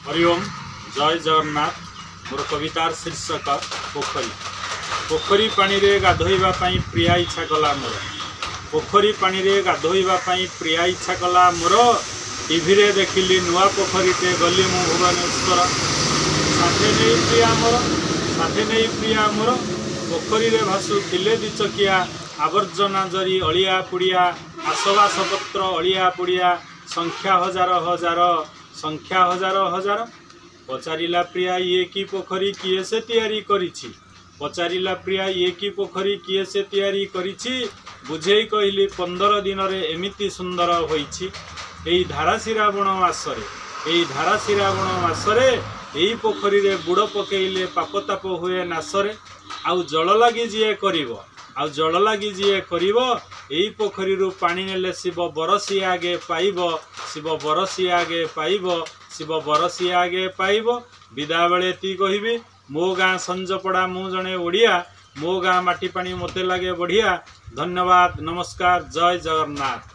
हरिओम जय जगन्नाथ। मोर कवितार शीर्षक पोखरी। पोखरी पानी रे गाधोइबा पई प्रिया इच्छा कला मोर। पोखरी पानी रे गाधोइबा पई प्रिया इच्छा कला मोर। टीवी रे देखिली नुआ पोखरीटे गली मु भुवनेश्वर। साथे नहीं प्रिया मोर, साथे नहीं प्रिया मोर। पोखरी रे भासु थिले दिचकिया आवर्जना जरी अलिया पुड़िया आसबास पत्र अलिया पुड़िया संख्या हजार हजार संख्या हजार हजार। पचारिला प्रिया ये की पोखरी किए से तैयारी करिछि। पचारिला प्रिया ये की पोखरी किए से तैयारी करिछि। बुझेई कहली 15 दिन रे एमिति सुंदर होइछि। एई धारा श्रावण मासरे, एई धारा श्रावण मासरे एई पोखरी रे बुड़ पकेइले पापताप हुए नासरे। आउ जल लगी जीए करिवो, आउ जल लगी जीए करिवो। एई पोखरी रु पानी नेले शिव बरसी आगे पाइबो, शिव बरसी आगे पाइबो, शिव बरसी आगे पाइबो। विदा बेले ती कहिबी मो गाँ संजपड़ा मु जणे ओडिया। मो गाँ माटी पानी मते लागे बढ़िया। धन्यवाद, नमस्कार, जय जगन्नाथ।